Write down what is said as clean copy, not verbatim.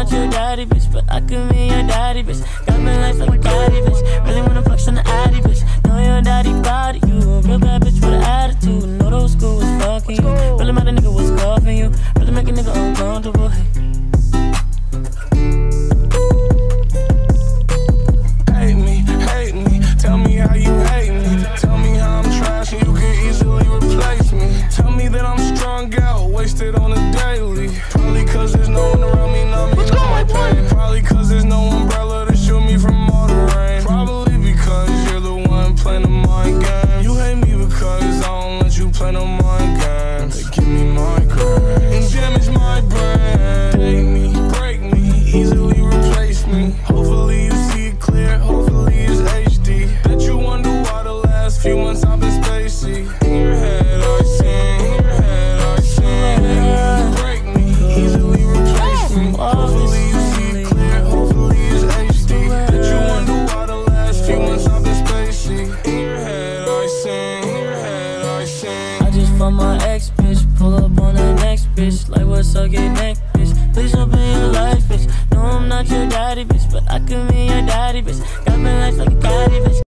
not your daddy, bitch, but I could be your daddy, bitch. Got me life like a caddy, bitch. Really wanna flex on the addy, bitch. Know your daddy body, you a real bad bitch with an attitude. Know those school was fucking you. Really mad a nigga was cuffing you. Really make a nigga uncomfortable. Hate me, tell me how you hate me. Tell me how I'm trash and you can easily replace me. Tell me that I'm strung out, wasted on a daily. Probably cause there's no one around me, not me, know my pain. Probably cause there's no umbrella to shield me from all the rain. Probably because you're the one playing the mind game. You hate me because I don't let you play no mind games. They give me migraine and damage my brain. Hate me, break me, easily replace me. Hopefully you see it clear, hopefully it's HD. Bet you wonder why the last few months I've been spacey. In your head I sing, in your head I sing. Break me, easily replace me. Hopefully you see it clear, hopefully it's HD. Bet you wonder why the last few months I've been spacey. In your head I sing, in your head I sing. I just found my ex, bitch. Pull up on the next bitch. Like what's up, get neck, bitch. Please open your life, bitch. No, I'm not your daddy, bitch, but I could be your daddy, bitch. Got me life like a caddy, bitch.